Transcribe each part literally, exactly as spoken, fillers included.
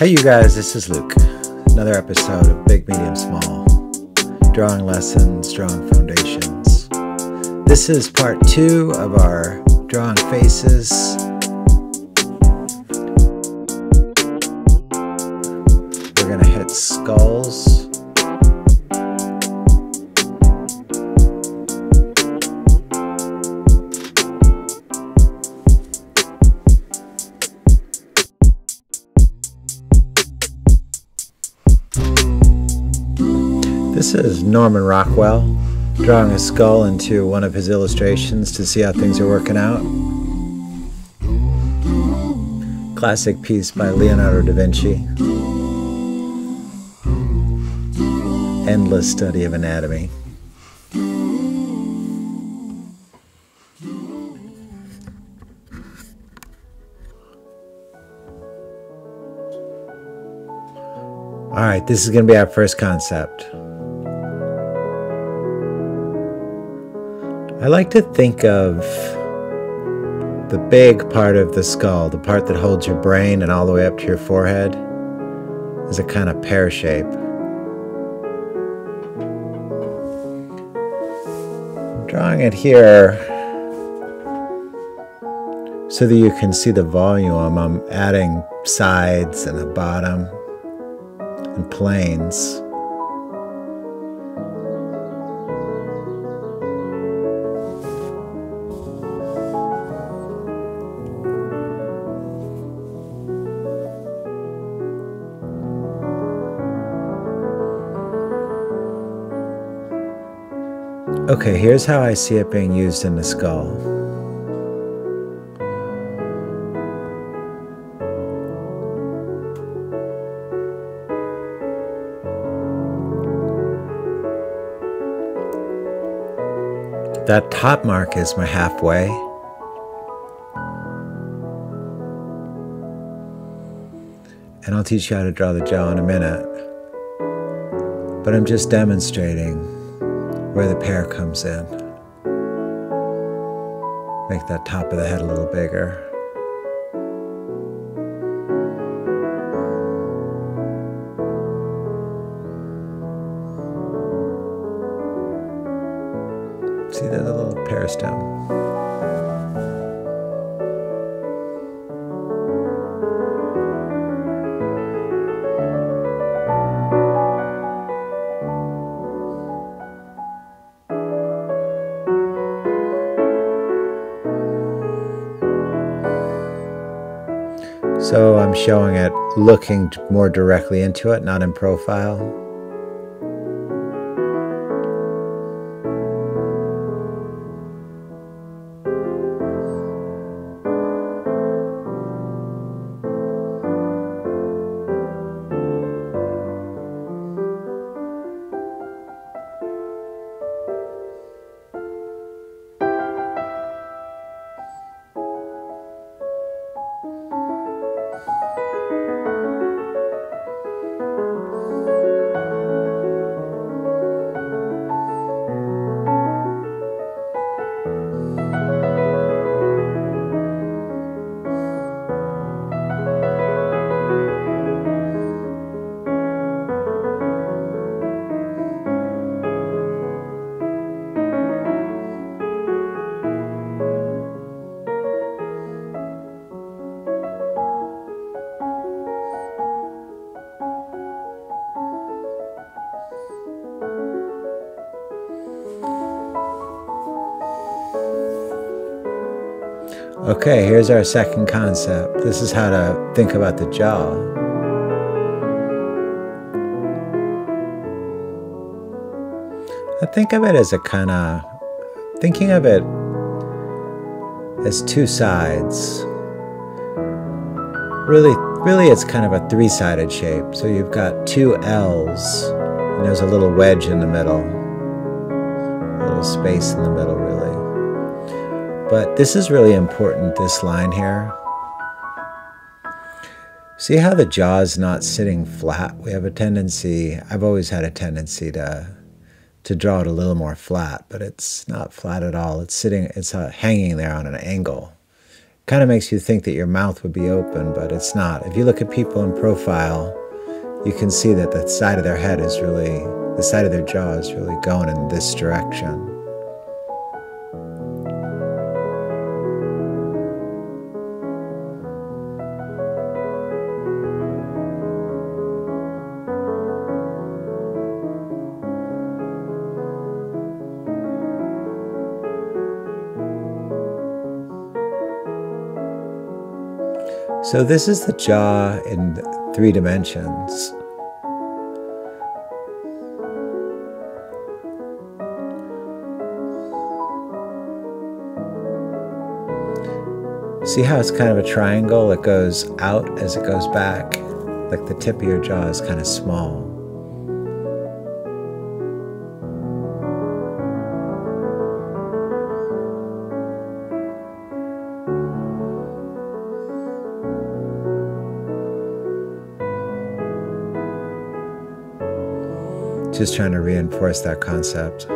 Hey you guys, this is Luke. Another episode of Big, Medium, Small. Drawing lessons, drawing foundations. This is part two of our drawing faces. We're going to hit skulls. This is Norman Rockwell drawing a skull into one of his illustrations to see how things are working out. Classic piece by Leonardo da Vinci. Endless study of anatomy. All right, this is going to be our first concept. I like to think of the big part of the skull, the part that holds your brain and all the way up to your forehead, as a kind of pear shape. I'm drawing it here so that you can see the volume. I'm adding sides and a bottom and planes. Okay, here's how I see it being used in the skull. That top mark is my halfway. And I'll teach you how to draw the jaw in a minute. But I'm just demonstrating where the pear comes in. Make that top of the head a little bigger. See, there's a little pear stem. So I'm showing it looking more directly into it, not in profile. Okay, here's our second concept. This is how to think about the jaw. I think of it as a kind of, thinking of it as two sides. Really, really it's kind of a three-sided shape. So you've got two L's, and there's a little wedge in the middle. A little space in the middle, really. But this is really important, this line here. See how the jaw is not sitting flat? We have a tendency, I've always had a tendency to to draw it a little more flat, but it's not flat at all. It's sitting, it's uh, hanging there on an angle. Kind of makes you think that your mouth would be open, but it's not. If you look at people in profile, you can see that the side of their head is really, the side of their jaw is really going in this direction. So this is the jaw in three dimensions. See how it's kind of a triangle? It goes out as it goes back, like the tip of your jaw is kind of small. Just trying to reinforce that concept.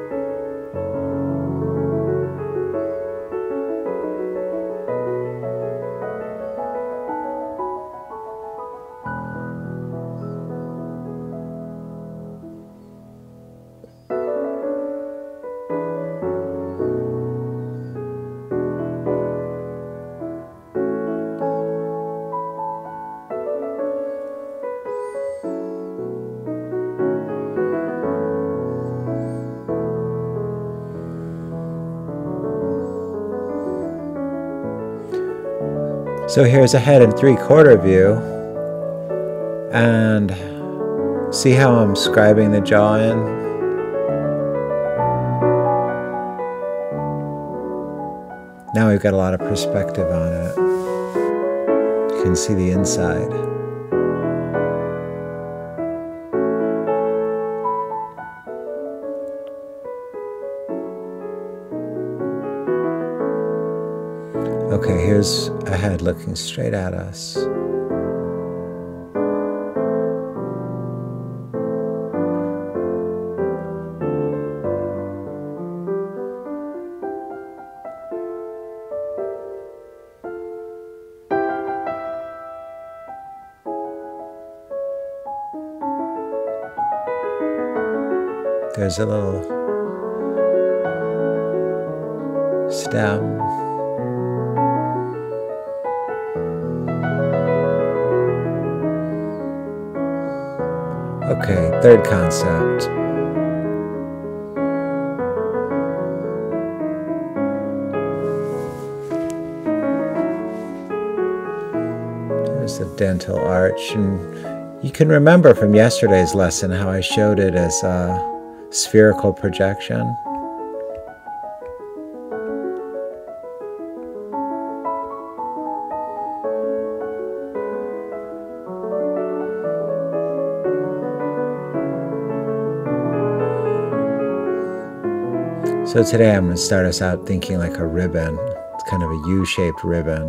So here's a head in three-quarter view, and see how I'm scribing the jaw in? Now we've got a lot of perspective on it. You can see the inside. Okay, here's a head looking straight at us. There's a little stem. Okay, third concept. There's the dental arch, and you can remember from yesterday's lesson how I showed it as a spherical projection. So today I'm going to start us out thinking like a ribbon. It's kind of a U-shaped ribbon.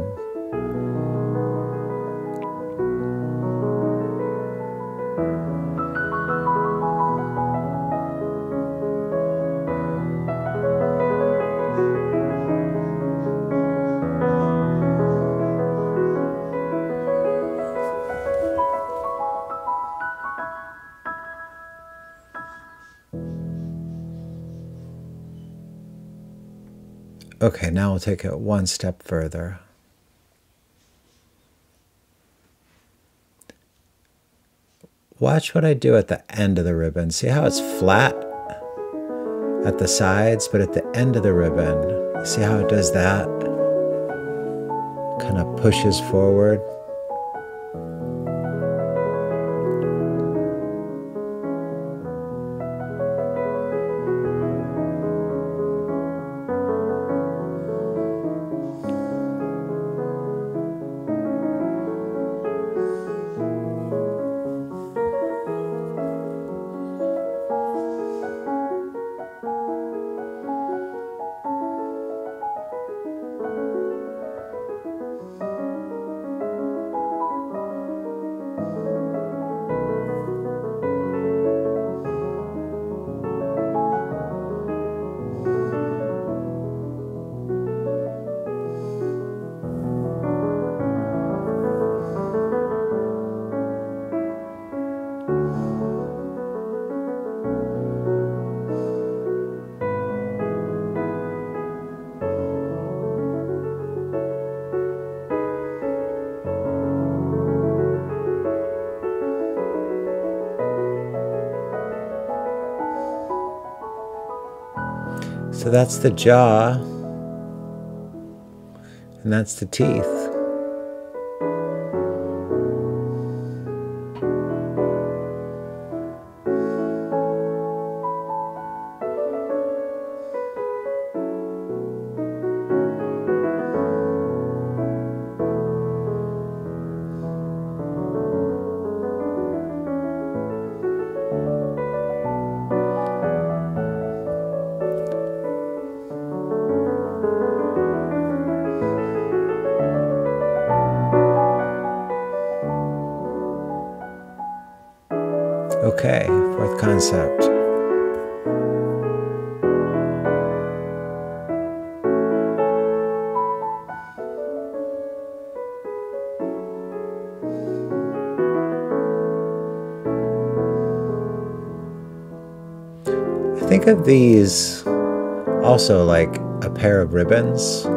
Okay, now we'll take it one step further. Watch what I do at the end of the ribbon. See how it's flat at the sides, but at the end of the ribbon, see how it does that? Kind of pushes forward. So that's the jaw, and that's the teeth. Okay, fourth concept. I think of these also like a pair of ribbons.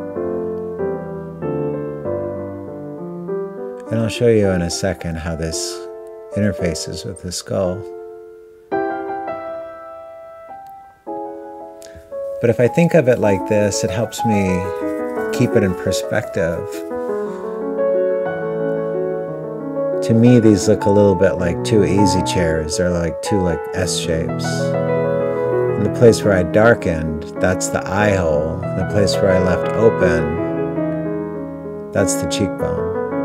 And I'll show you in a second how this interfaces with the skull. But if I think of it like this, it helps me keep it in perspective. To me, these look a little bit like two easy chairs. They're like two like S shapes. And the place where I darkened, that's the eye hole. And the place where I left open, that's the cheekbone.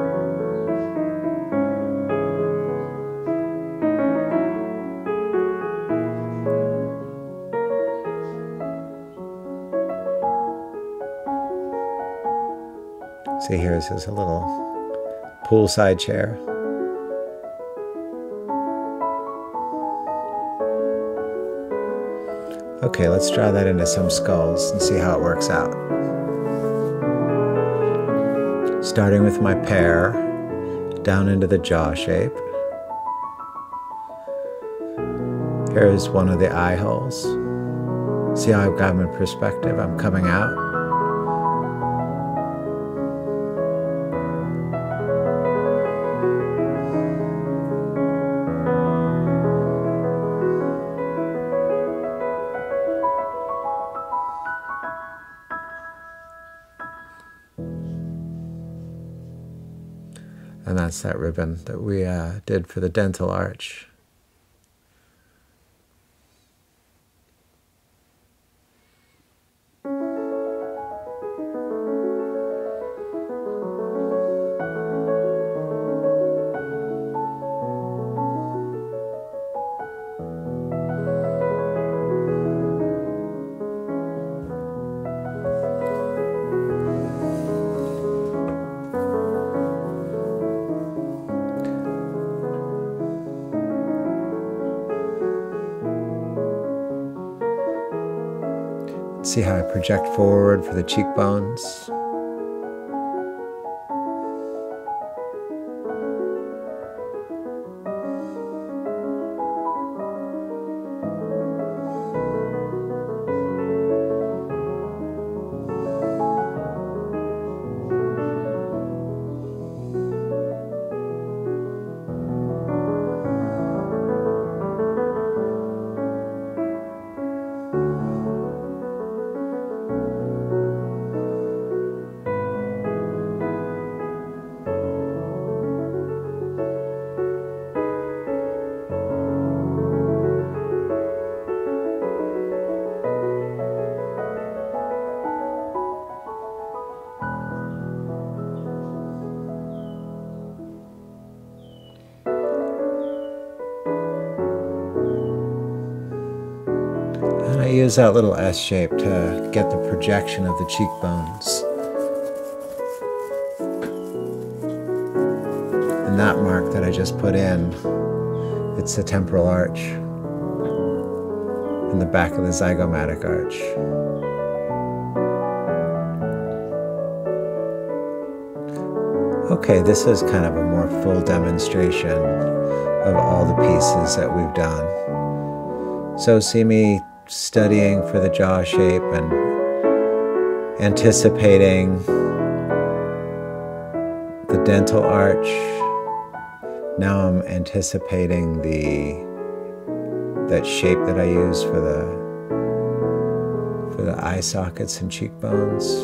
See, here's his a little poolside chair. Okay, let's draw that into some skulls and see how it works out. Starting with my pear, down into the jaw shape. Here's one of the eye holes. See how I've got them in perspective? I'm coming out. And that's that ribbon that we uh, did for the dental arch. See how I project forward for the cheekbones. And I use that little S shape to get the projection of the cheekbones. And that mark that I just put in, it's the temporal arch in the back of the zygomatic arch. Okay, this is kind of a more full demonstration of all the pieces that we've done. So see me studying for the jaw shape and anticipating the dental arch. Now I'm anticipating the that shape that I use for the for for the eye sockets and cheekbones.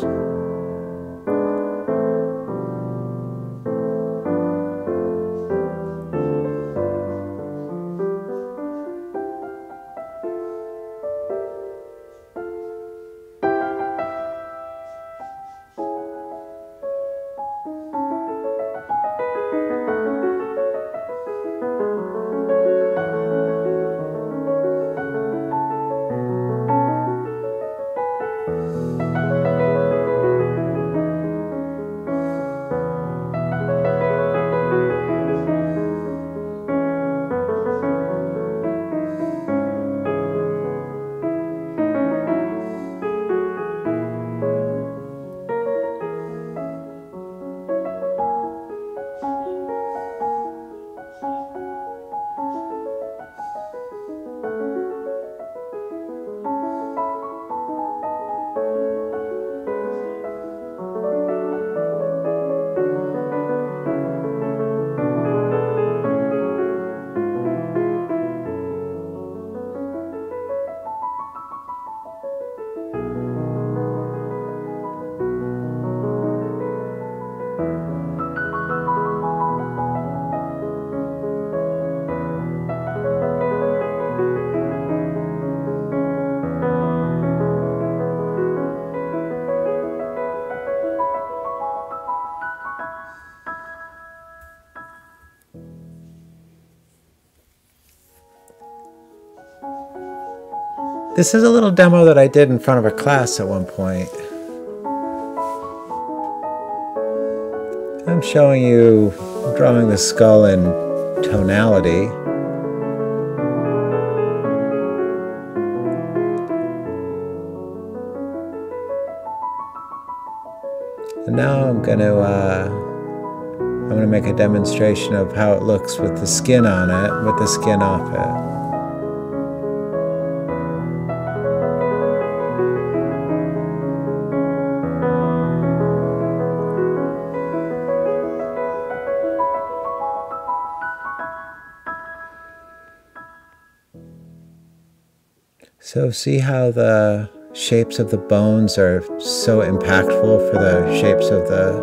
This is a little demo that I did in front of a class at one point. I'm showing you drawing the skull in tonality. And now I'm going to uh, I'm going to make a demonstration of how it looks with the skin on it, with the skin off it. So see how the shapes of the bones are so impactful for the shapes of the...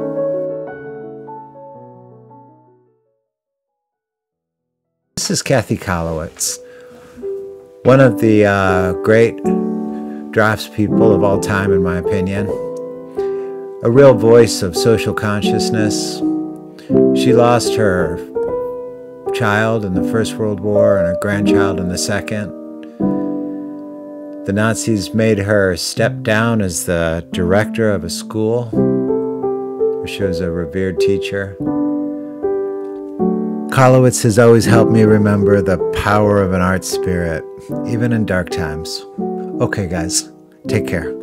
This is Kathy Kolowitz, one of the uh, great draftspeople of all time, in my opinion. A real voice of social consciousness. She lost her child in the First World War and her grandchild in the Second. The Nazis made her step down as the director of a school, where she was a revered teacher. Kolowitz has always helped me remember the power of an art spirit, even in dark times. Okay, guys, take care.